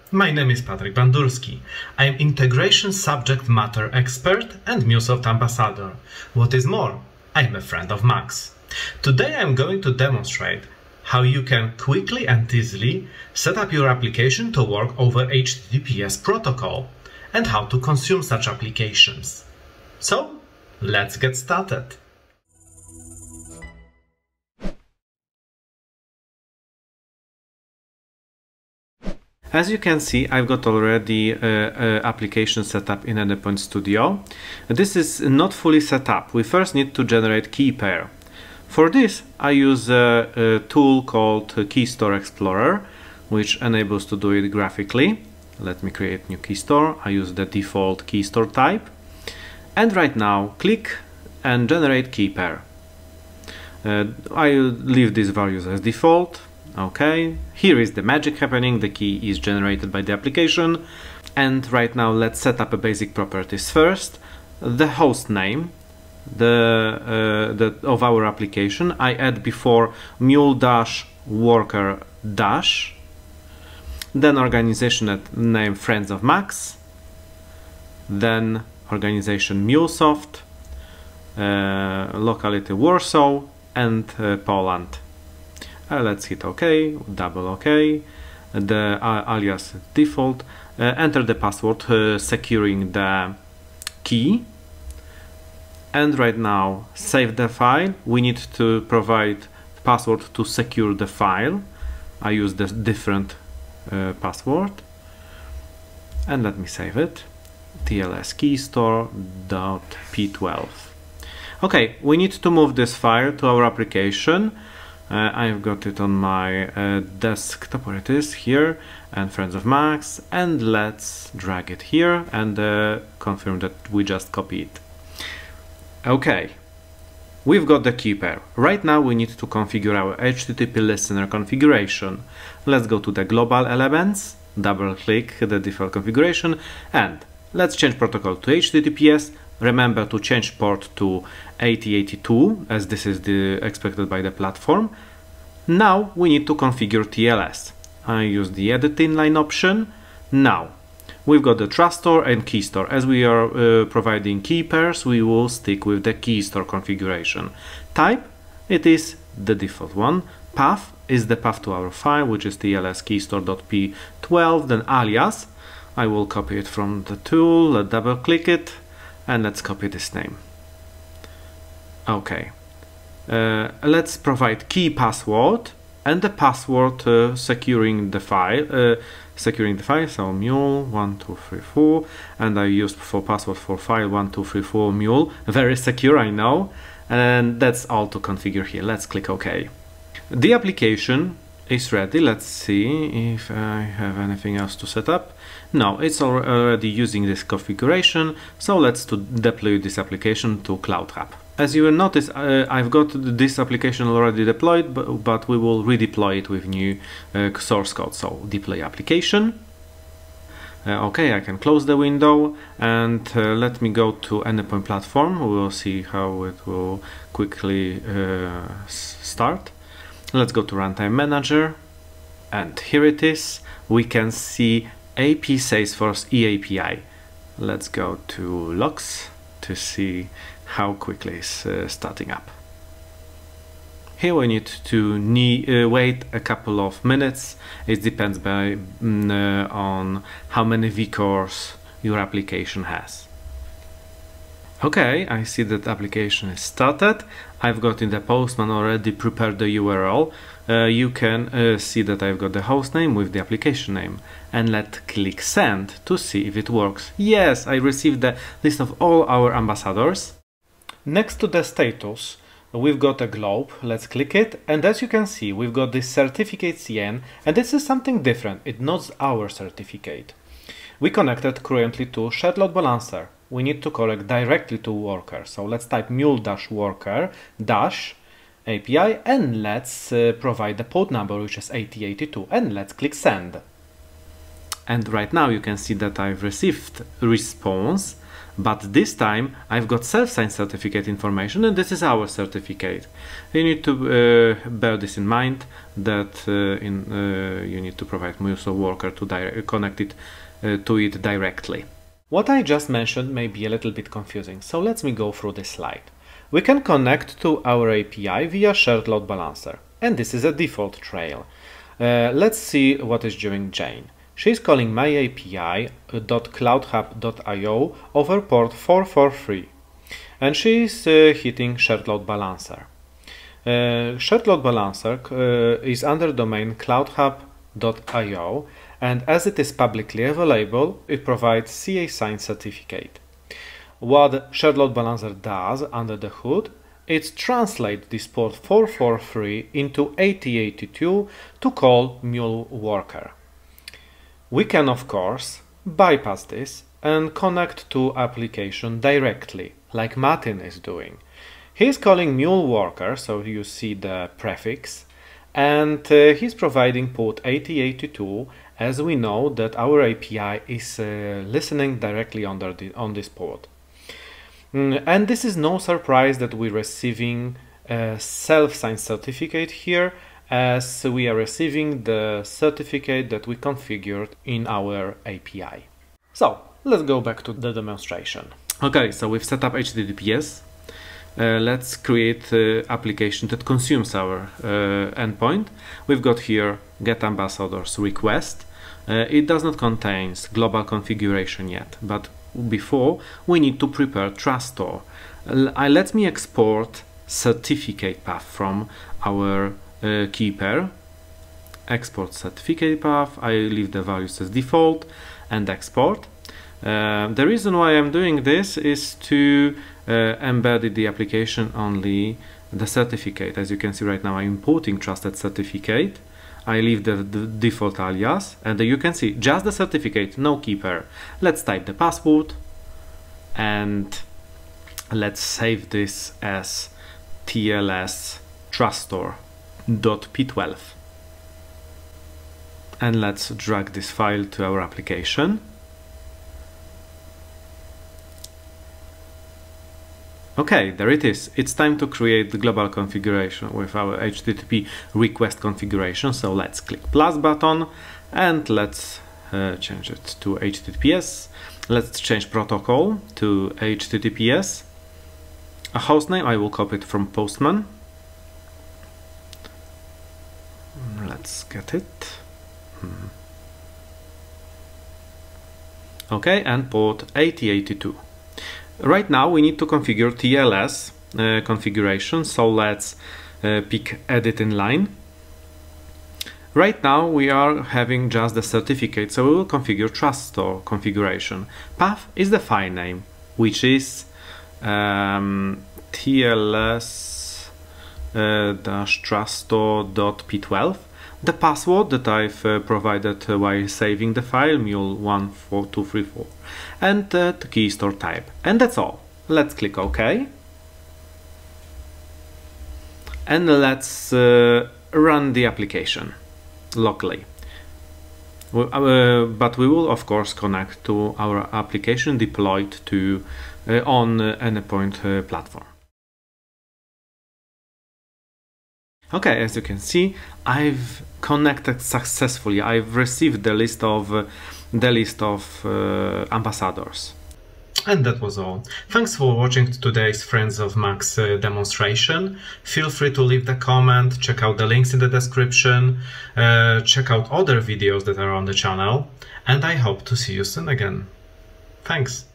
My name is Patryk Bandurski. I am Integration Subject Matter Expert and MuleSoft Ambassador. What is more, I am a friend of Max. Today I am going to demonstrate how you can quickly and easily set up your application to work over HTTPS protocol and how to consume such applications. So, let's get started. As you can see, I've got already application set up in Endpoint Studio. This is not fully set up. We first need to generate key pair. For this, I use a tool called Key Store Explorer, which enables to do it graphically. Let me create new key store. I use the default key store type. And right now, click and generate key pair. I leave these values as default. Okay, here is the magic happening. The key is generated by the application. And right now let's set up a basic properties first. The host name of our application. I add before mule-worker-. Then organization name Friends of Max. Then organization MuleSoft. Locality Warsaw and Poland. Let's hit OK, double OK, the alias default, enter the password securing the key, and right now save the file. We need to provide password to secure the file. I use the different password, and let me save it, tls keystore.p12. Okay, we need to move this file to our application. I've got it on my desktop, where it is, here, and Friends of Max, and let's drag it here and confirm that we just copy it. Okay, we've got the key pair. Right now we need to configure our HTTP listener configuration. Let's go to the global elements, double click the default configuration, and let's change protocol to HTTPS. Remember to change port to 8082, as this is the expected by the platform. Now we need to configure TLS. I use the edit inline option. Now we've got the trust store and key store. As we are providing key pairs, we will stick with the key store configuration. Type, it is the default one. Path is the path to our file, which is tls keystore.p12. Then alias, I will copy it from the tool. Let's double click it. And let's copy this name. Okay, let's provide key password and the password securing the file. So mule1234, and I used for password for file 1234 mule. Very secure, I know. And that's all to configure here. Let's click OK. The application is ready. Let's see if I have anything else to set up. No, it's already using this configuration, so let's deploy this application to CloudHub. As you will notice, I've got this application already deployed, but we will redeploy it with new source code. So deploy application. Okay, I can close the window, and let me go to Endpoint platform. We will see how it will quickly start. Let's go to Runtime Manager, and here it is. We can see AP Salesforce eAPI. Let's go to logs to see how quickly it's starting up. Here we need to wait a couple of minutes. It depends on how many vCores your application has. Okay, I see that application is started. I've got in the Postman already prepared the URL. You can see that I've got the host name with the application name. And let's click send to see if it works. Yes, I received the list of all our ambassadors. Next to the status, we've got a globe. Let's click it. And as you can see, we've got this certificate CN, and this is something different. It's not our certificate. We connected currently to shared load balancer. We need to connect directly to worker. So let's type mule-worker-API and let's provide the port number, which is 8082, and let's click send. And right now you can see that I've received response, but this time I've got self-signed certificate information, and this is our certificate. You need to bear this in mind, that you need to provide MuleSoft worker to connect it to it directly. What I just mentioned may be a little bit confusing, so let me go through this slide. We can connect to our API via shared load balancer, and this is a default trail. Let's see what is doing Jane. She's calling my API.cloudhub.io over port 443, and she's hitting shared load balancer. Shared load balancer is under domain cloudhub.io, and as it is publicly available, it provides CA signed certificate. What shared load balancer does under the hood, it translates this port 443 into 8082 to call Mule worker. We can, of course, bypass this and connect to application directly, like Martin is doing. He's calling Mule worker, so you see the prefix, and he's providing port 8082, as we know that our API is listening directly on this port. And this is no surprise that we're receiving a self-signed certificate here, as we are receiving the certificate that we configured in our API. So let's go back to the demonstration. Okay, so we've set up HTTPS. Let's create an application that consumes our endpoint. We've got here get ambassadors request. It does not contain global configuration yet, but before we need to prepare trust store. Let me export certificate path from our key pair. Export certificate path. I leave the values as default and export. The reason why I'm doing this is to embed the application only the certificate. As you can see right now, I'm importing trusted certificate. I leave the default alias, and you can see just the certificate, no key pair. Let's type the password and let's save this as TLS truststore.p12, and let's drag this file to our application. Okay, there it is. It's time to create the global configuration with our HTTP request configuration. So let's click plus button and let's change it to HTTPS. Let's change protocol to HTTPS. A hostname, I will copy it from Postman. Let's get it. Okay, and port 8082. Right now we need to configure TLS configuration, so let's pick edit in line. Right now we are having just the certificate, so we will configure trust store configuration. Path is the file name, which is TLS-truststore.p12. The password that I've provided while saving the file, mule14234, and the key store type. And that's all. Let's click OK. And let's run the application locally. But we will of course connect to our application deployed to on an endpoint platform. Okay, as you can see, I've connected successfully. I've received the list of ambassadors. And that was all. Thanks for watching today's Friends of Max demonstration. Feel free to leave the comment, check out the links in the description, check out other videos that are on the channel, and I hope to see you soon again. Thanks!